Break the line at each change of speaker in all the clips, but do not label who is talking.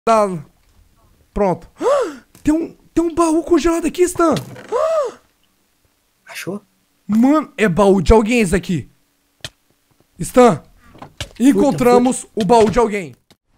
Tá. Pronto. Tem um baú congelado aqui, Stan.
Achou?
Mano, é baú de alguém esse aqui. Stan, encontramos o baú de alguém.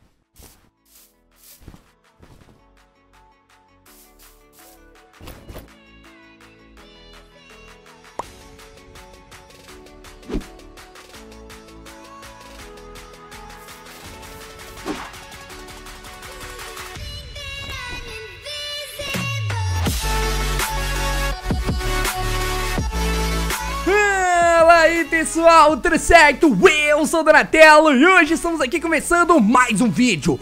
Fala aí, pessoal, tudo certo? Eu sou o Donatello e hoje estamos aqui começando mais um vídeo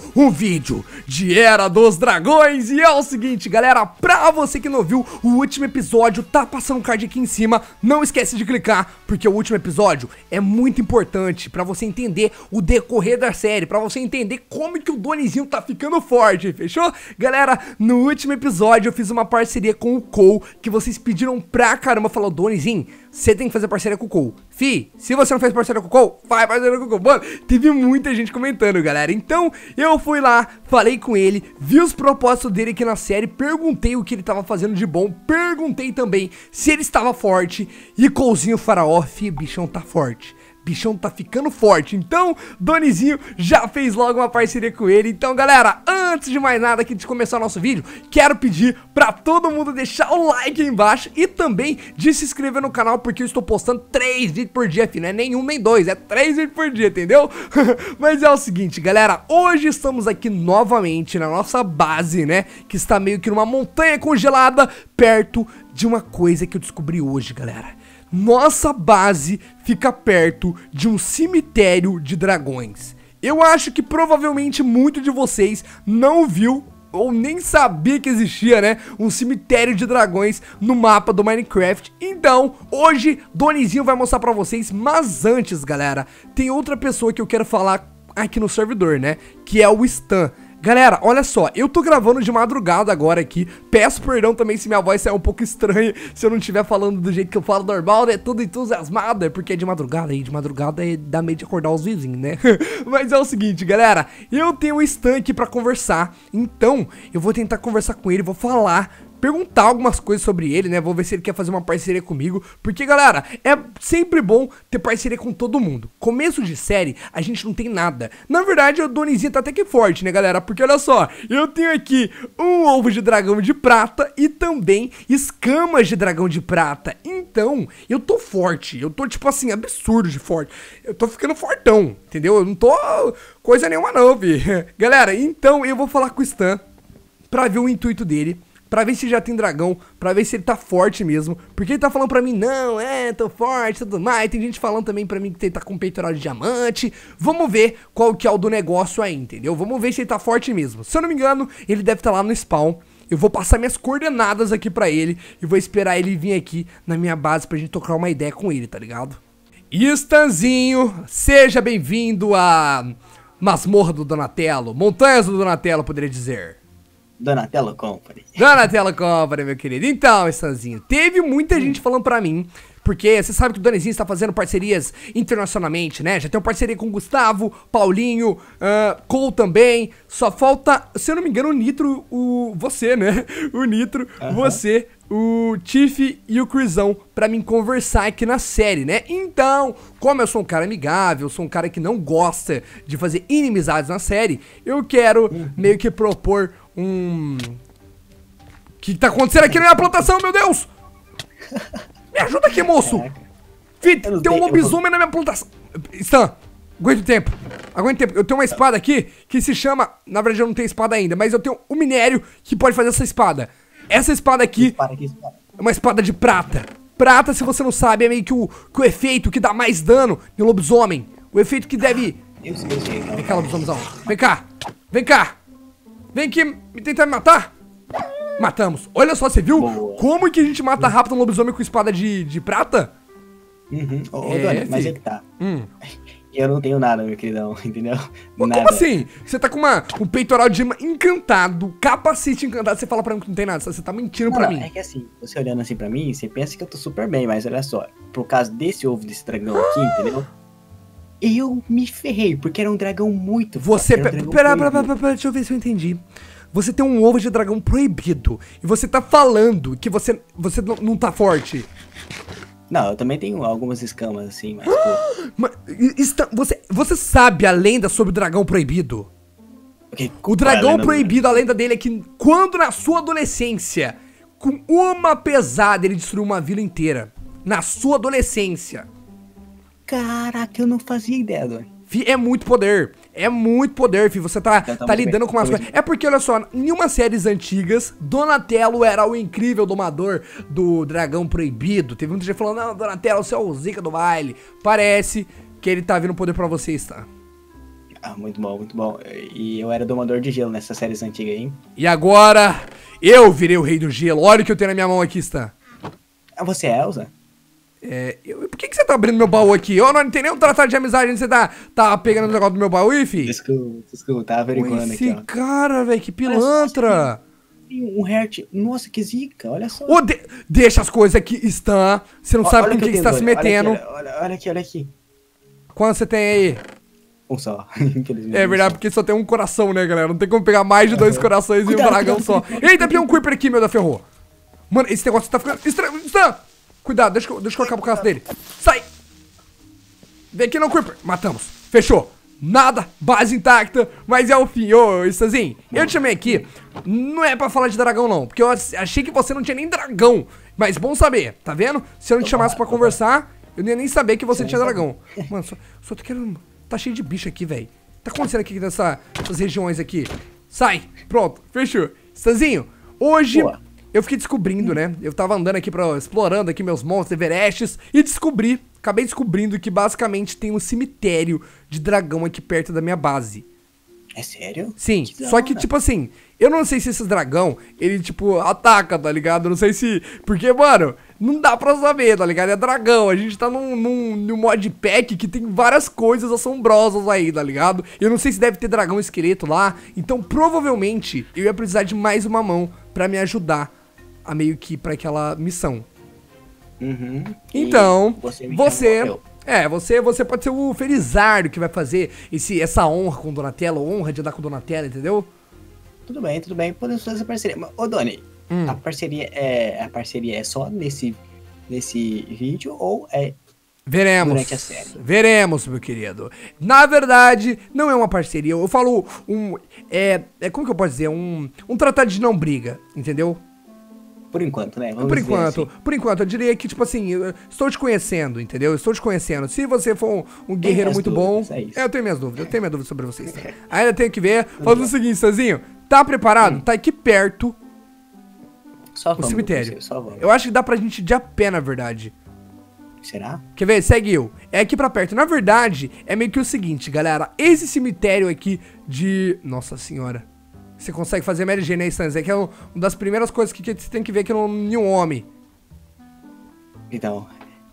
de Era dos Dragões. E é o seguinte, galera, pra você que não viu o último episódio, tá passando um card aqui em cima, não esquece de clicar, porque o último episódio é muito importante pra você entender o decorrer da série, pra você entender como que o Donizinho tá ficando forte, fechou? Galera, no último episódio eu fiz uma parceria com o Cole, que vocês pediram pra caramba, falou, Donizinho, você tem que fazer parceria com o Cole. Fi, se você não fez parceria com o Cole, faz parceria com o Cole. Mano, teve muita gente comentando, galera. Então, eu fui lá, falei com ele, vi os propósitos dele aqui na série, perguntei o que ele tava fazendo de bom, perguntei também se ele estava forte. E Colezinho Faraó, fi, bichão tá forte. Bichão tá ficando forte, então Donizinho já fez logo uma parceria com ele. Então galera, antes de mais nada aqui de começar o nosso vídeo, quero pedir pra todo mundo deixar o like aí embaixo e também de se inscrever no canal, porque eu estou postando 3 vídeos por dia, filho, não é nenhum nem dois, é 3 vídeos por dia, entendeu? Mas é o seguinte, galera, hoje estamos aqui novamente na nossa base, né, que está meio que numa montanha congelada, perto de uma coisa que eu descobri hoje, galera. Nossa base fica perto de um cemitério de dragões. Eu acho que provavelmente muito de vocês não viu ou nem sabia que existia, né, um cemitério de dragões no mapa do Minecraft. Então, hoje, Donizinho vai mostrar pra vocês, mas antes, galera, tem outra pessoa que eu quero falar aqui no servidor, né, que é o Stan. Galera, olha só, eu tô gravando de madrugada agora aqui, peço perdão também se minha voz sair um pouco estranha, se eu não estiver falando do jeito que eu falo normal, né, tudo entusiasmado, é porque é de madrugada, e de madrugada dá meio de acordar os vizinhos, né, mas é o seguinte, galera, eu tenho um Stan aqui pra conversar, então eu vou tentar conversar com ele, vou falar, perguntar algumas coisas sobre ele, né, vou ver se ele quer fazer uma parceria comigo, porque, galera, é sempre bom ter parceria com todo mundo. Começo de série, a gente não tem nada. Na verdade, o Donizinho tá até que forte, né, galera, porque olha só, eu tenho aqui um ovo de dragão de prata e também escamas de dragão de prata. Então, eu tô forte, eu tô, tipo assim, absurdo de forte. Eu tô ficando fortão, entendeu? Eu não tô coisa nenhuma não, vi. Galera, então eu vou falar com o Stan pra ver o intuito dele, pra ver se já tem dragão, pra ver se ele tá forte mesmo. Porque ele tá falando pra mim, não, tô forte, tudo mais. Tem gente falando também pra mim que ele tá com peitoral de diamante. Vamos ver qual que é o do negócio aí, entendeu? Vamos ver se ele tá forte mesmo. Se eu não me engano, ele deve estar lá no spawn. Eu vou passar minhas coordenadas aqui pra ele e vou esperar ele vir aqui na minha base pra gente trocar uma ideia com ele, tá ligado? Stanzinho, seja bem-vindo a Masmorra do Donatello, Montanhas do Donatello, poderia dizer.
Donatello Company.
Donatello Company, meu querido. Então, Stanzinho, teve muita gente falando pra mim, porque você sabe que o Donizinho está fazendo parcerias internacionalmente, né? Já tem uma parceria com o Gustavo, Paulinho, Cole também. Só falta, se eu não me engano, o Nitro, você, né? O Nitro, você, o Tiff e o Crisão pra mim conversar aqui na série, né? Então, como eu sou um cara amigável, eu sou um cara que não gosta de fazer inimizades na série, eu quero meio que propor o que tá acontecendo aqui na minha plantação, meu Deus? Me ajuda aqui, moço. Filho, tem um lobisomem na minha plantação. Stan, aguenta o tempo. Aguenta o tempo. Eu tenho uma espada aqui que se chama... Na verdade eu não tenho espada ainda, mas eu tenho um minério que pode fazer essa espada. Essa espada aqui é uma espada de prata. Prata, se você não sabe, é meio que o efeito que dá mais dano no lobisomem. O efeito que deve...
Eu sei.
Vem cá, lobisomenzão. Vem cá. Vem cá. Vem aqui tentar me matar. Matamos. Olha só, você viu como que a gente mata rápido um lobisomem com espada de prata?
Doni, mas é que tá. Eu não tenho nada, meu queridão, entendeu?
Nada. Como assim? Você tá com um peitoral de encantado, capacete encantado, você fala pra mim que não tem nada, você tá mentindo pra mim.
É que assim, você olhando assim pra mim, você pensa que eu tô super bem, mas olha só, por causa desse ovo desse dragão aqui, entendeu? E eu me ferrei, porque era um dragão muito
Você...
forte.
Pera, deixa eu ver se eu entendi. Você tem um ovo de dragão proibido. E você tá falando que você não tá forte.
Não, eu também tenho algumas escamas assim, mas...
Você sabe a lenda sobre o dragão proibido?
Okay,
o dragão proibido, a lenda dele é que quando na sua adolescência, com uma pesada, ele destruiu uma vila inteira. Na sua adolescência.
Caraca, eu não fazia ideia, Doni.
Fi, é muito poder, fi, você tá lidando com umas coisas. É porque, olha só, em umas séries antigas, Donatello era o incrível domador do dragão proibido. Teve muita gente falando, não, Donatello, você é o zica do baile. Parece que ele tá vindo poder pra vocês, tá?
Ah, muito bom, muito bom. E eu era domador de gelo nessas séries antigas, hein?
E agora, eu virei o rei do gelo. Olha o que eu tenho na minha mão aqui, Stan.
Ah, você é Elsa?
Por que você tá abrindo meu baú aqui? Eu não tem nenhum tratado de amizade onde você tá pegando o negócio do meu baú aí, fi?
Desculpa, tá averiguando aqui, ó.
Esse cara, velho, que pilantra.
Tem um heart. Nossa, que zica, olha só.
Deixa as coisas aqui, Stan. Você não sabe com quem que você tá se metendo.
Olha aqui.
Quanto você tem aí?
Um só, infelizmente.
É verdade, porque só tem um coração, né, galera? Não tem como pegar mais de 2 corações e um dragão só. Eita, tem um Creeper aqui, meu da ferrou. Mano, esse negócio tá ficando estranho. Stan! Cuidado, deixa eu colocar pro caso dele. Sai! Vem aqui não, Creeper. Matamos. Fechou. Nada, base intacta, mas é o fim. Ô, Stanzinho, eu te chamei aqui, não é pra falar de dragão não, porque eu achei que você não tinha nem dragão. Mas bom saber, tá vendo? Se eu não te chamasse pra conversar, eu não ia nem saber que você tinha dragão. Mano, só tô querendo... Tá cheio de bicho aqui, velho. Tá acontecendo aqui nessas regiões aqui. Sai, pronto, fechou. Stanzinho, hoje... Boa. Eu fiquei descobrindo, né? Eu tava andando aqui, explorando aqui meus monstros, Everestes, e acabei descobrindo que basicamente tem um cemitério de dragão aqui perto da minha base.
É sério?
Sim, só que tipo assim, eu não sei se esses dragão, ele tipo, ataca, tá ligado? Eu não sei se... Porque, mano, não dá pra saber, tá ligado? É dragão, a gente tá num modpack que tem várias coisas assombrosas aí, tá ligado? Eu não sei se deve ter dragão esqueleto lá, então provavelmente eu ia precisar de mais uma mão pra me ajudar a meio que pra aquela missão.
Uhum.
Então, você pode ser o Felizardo que vai fazer essa honra com o Donatello, honra de andar com o Donatello, entendeu?
Tudo bem, podemos fazer essa parceria. Mas, ô Doni, a parceria é só nesse vídeo ou é durante a série?
Veremos, meu querido. Na verdade, não é uma parceria, eu falo como que eu posso dizer? Um tratado de não briga, entendeu?
Por enquanto, né?
Por enquanto, eu diria que, tipo assim, eu estou te conhecendo, entendeu? Eu estou te conhecendo. Se você for um guerreiro muito bom... Eu tenho minhas dúvidas, sobre vocês. Ainda tenho que ver. Faz o seguinte, Stanzinho, tá preparado? Tá aqui perto o cemitério. Eu acho que dá pra gente ir de a pé, na verdade.
Será?
Quer ver? Segue eu. É aqui pra perto. Na verdade, é meio que o seguinte, galera. Esse cemitério aqui de... Nossa senhora. Você consegue fazer MLG, né, Stanz? É que é uma das primeiras coisas que você tem que ver aqui em um homem.
Então...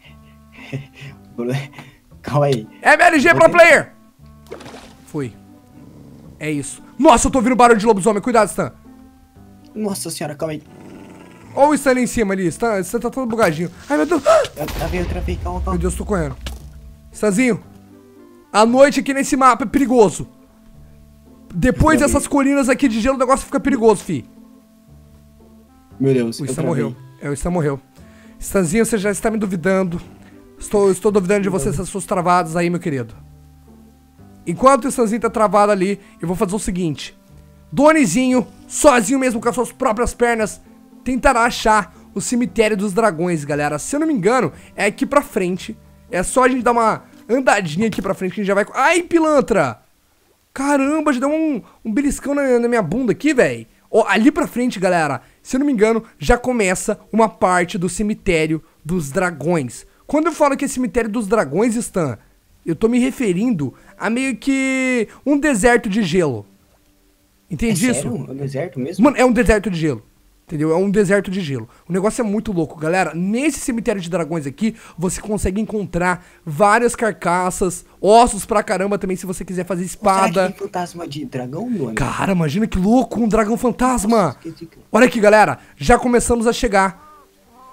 Calma aí.
MLG pro player! Fui. É isso. Nossa, eu tô ouvindo barulho de lobisomem. Cuidado, Stan.
Nossa senhora, calma aí.
Olha o Stan ali em cima ali. Stan tá todo bugadinho. Ai, meu Deus.
Eu travei. Calma.
Meu Deus, tô correndo. Stanzinho. A noite aqui nesse mapa é perigoso. Depois dessas colinas aqui de gelo, o negócio fica perigoso, fi.
Meu Deus,
o Stan morreu. O Stan morreu. Stanzinho, você já está me duvidando. Estou duvidando de você, essas suas travadas aí, meu querido. Enquanto o Stanzinho tá travado ali, eu vou fazer o seguinte. Donizinho, sozinho mesmo com as suas próprias pernas, tentará achar o cemitério dos dragões, galera. Se eu não me engano, é aqui pra frente. É só a gente dar uma andadinha aqui pra frente que a gente já vai... Ai, pilantra! Caramba, já deu um beliscão na minha bunda aqui, velho. Ó, ali pra frente, galera, se eu não me engano, já começa uma parte do cemitério dos dragões. Quando eu falo que é cemitério dos dragões, Stan, eu tô me referindo a meio que um deserto de gelo. Entende isso?
Sério? É um deserto mesmo?
Mano, é um deserto de gelo. Entendeu? É um deserto de gelo. O negócio é muito louco, galera. Nesse cemitério de dragões aqui, você consegue encontrar várias carcaças, ossos pra caramba também, se você quiser fazer espada.
Será que tem fantasma de dragão, mano?
Cara, imagina que louco, um dragão fantasma.
Nossa,
Olha aqui, galera. Já começamos a chegar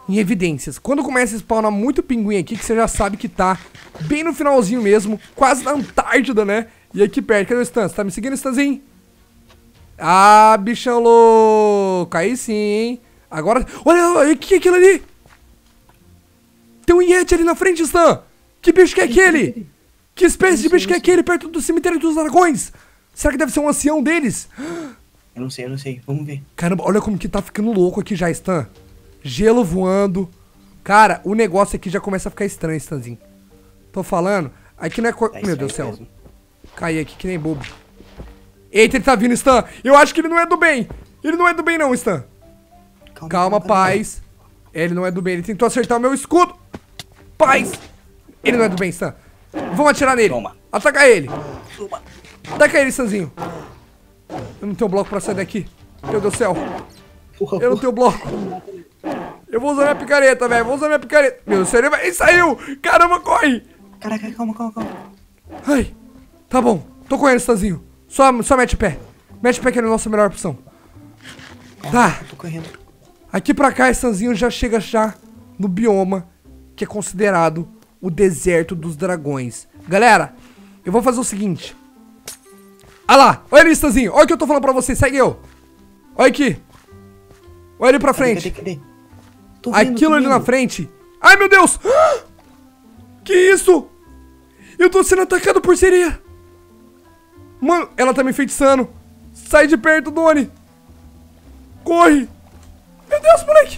em evidências. Quando começa a spawnar muito pinguim aqui, que você já sabe que tá bem no finalzinho mesmo, quase na Antártida, né? E aqui perto, cadê o Stan? Você tá me seguindo, Stanzinho? Ah, bichão louco. Aí sim, hein? Agora, olha, o que é aquilo ali? Tem um Yeti ali na frente, Stan. Que bicho que é aquele? Que espécie de bicho que é aquele perto do cemitério dos dragões? Será que deve ser um ancião deles?
Eu não sei. Vamos ver.
Caramba, olha como que tá ficando louco aqui já, Stan. Gelo voando. Cara, o negócio aqui já começa a ficar estranho, Stanzinho. Tô falando. Aqui não é... Meu Deus do céu. Mesmo. Caí aqui que nem bobo. Eita, ele tá vindo, Stan. Eu acho que ele não é do bem. Ele não é do bem não, Stan. Calma, paz. Ele não é do bem. Ele tentou acertar o meu escudo. Paz. Ele não é do bem, Stan. Vamos atirar nele.
Toma.
Ataca ele.
Toma.
Ataca ele, Stanzinho. Eu não tenho bloco pra sair daqui. Meu Deus do céu. Eu não tenho bloco. Eu vou usar minha picareta, velho. Vou usar minha picareta. Meu Deus do céu, ele saiu. Caramba, corre.
Caraca, calma.
Ai, tá bom. Tô correndo, Stanzinho. Só mete o pé. Mete o pé que é a nossa melhor opção. Tá.
Tô correndo.
Aqui pra cá, Stanzinho já chega no bioma que é considerado o deserto dos dragões. Galera, eu vou fazer o seguinte. Olha lá. Olha ali, Stanzinho. Olha o que eu tô falando pra você. Segue eu. Olha aqui. Olha ali pra frente.
Cadê?
Aquilo ali na frente. Ai, meu Deus. Que isso? Eu tô sendo atacado por sereia. Mano, ela tá me enfeitiçando. Sai de perto, Doni. Corre. Meu Deus, moleque.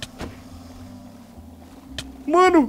Mano.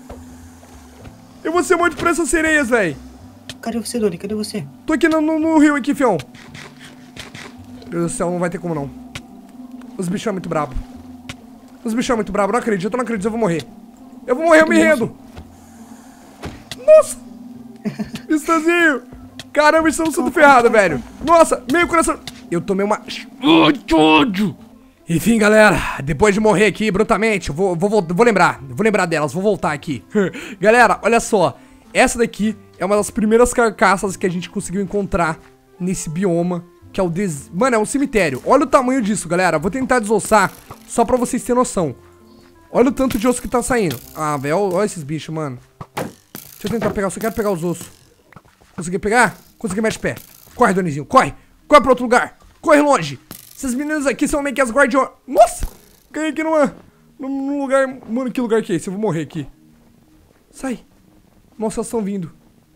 Eu vou ser morto por essas sereias, velho.
Cadê você, Doni? Cadê você?
Tô aqui no rio aqui, fião. Meu Deus do céu, não vai ter como não. Os bichos são muito bravos. Os bichos são muito bravos. Não acredito, eu vou morrer. Eu vou morrer, eu me rendo. Nossa. Stanzinho. Caramba, estamos tudo ferrado, velho. Nossa, meio coração. Eu tomei uma... Que ódio. Enfim, galera, depois de morrer aqui brutalmente, eu vou lembrar delas, vou voltar aqui. Galera, olha só. Essa daqui é uma das primeiras carcaças que a gente conseguiu encontrar nesse bioma, que é o Mano, é um cemitério. Olha o tamanho disso, galera. Vou tentar desossar, só pra vocês terem noção. Olha o tanto de osso que tá saindo. Ah, velho, olha esses bichos, mano. Deixa eu tentar pegar, eu só quero pegar os ossos. Consegui pegar? Consegui, mete pé. Corre, Donizinho, corre. Corre pra outro lugar. Corre longe. Essas meninas aqui são meio que as guardiões. Nossa! Caí aqui num lugar... Mano, que lugar que é esse? Eu vou morrer aqui. Sai. Nossa, elas estão vindo.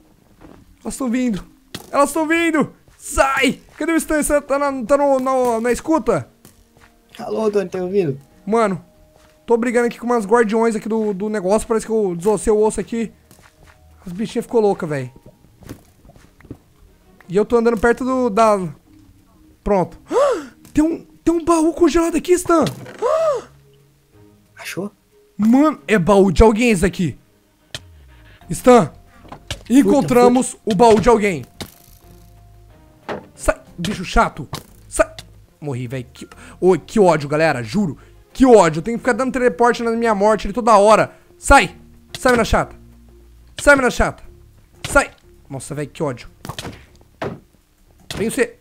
Elas estão vindo. Sai. Cadê o Stan? Você tá na escuta?
Alô, Doni, tá ouvindo?
Mano, tô brigando aqui com umas guardiões aqui do negócio. Parece que eu desossei o osso aqui. As bichinhas ficou louca, velho. E eu tô andando perto Pronto. Tem um baú congelado aqui, Stan.
Achou?
Mano, é baú de alguém esse aqui. Stan, encontramos o baú de alguém. Sai, bicho chato. Sai. Morri, velho. Que ódio, galera, juro. Que ódio. Eu tenho que ficar dando teleporte na minha morte ali toda hora. Sai. Sai, mina chata. Sai, mina chata. Sai. Nossa, velho, que ódio. Vem você.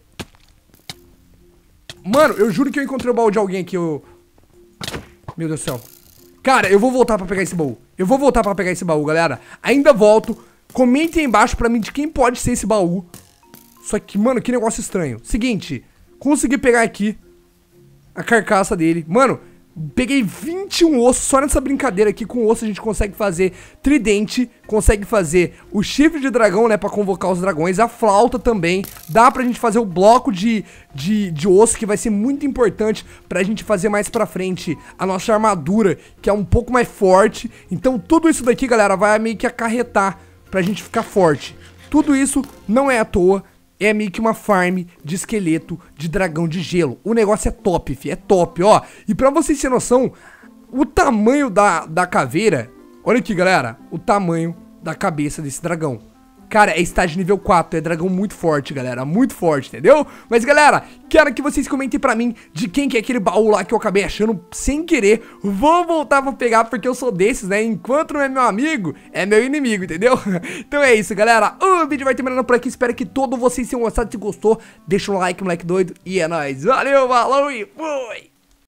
Mano, eu juro que eu encontrei o baú de alguém aqui. Meu Deus do céu. Cara, eu vou voltar pra pegar esse baú. Galera. Ainda volto. Comentem aí embaixo pra mim de quem pode ser esse baú. Só que, mano, que negócio estranho. Seguinte. Consegui pegar aqui a carcaça dele. Mano, peguei 21 ossos só nessa brincadeira aqui. Com osso a gente consegue fazer tridente, consegue fazer o chifre de dragão, né, pra convocar os dragões, a flauta também. Dá pra gente fazer o bloco de osso, que vai ser muito importante pra gente fazer mais pra frente a nossa armadura, que é um pouco mais forte. Então tudo isso daqui, galera, vai meio que acarretar pra gente ficar forte. Tudo isso não é à toa. É meio que uma farm de esqueleto de dragão de gelo. O negócio é top, fi. É top, ó. E pra vocês terem noção, o tamanho da caveira... Olha aqui, galera. O tamanho da cabeça desse dragão. Cara, é estágio nível 4. É dragão muito forte, galera. Muito forte, entendeu? Mas, galera, quero que vocês comentem pra mim de quem que é aquele baú lá que eu acabei achando sem querer. Vou voltar pra pegar porque eu sou desses, né? Enquanto não é meu amigo, é meu inimigo, entendeu? Então é isso, galera. O vídeo vai terminando por aqui. Espero que todos vocês tenham gostado. Se gostou, deixa um like, moleque doido. E é nóis. Valeu, falou e fui!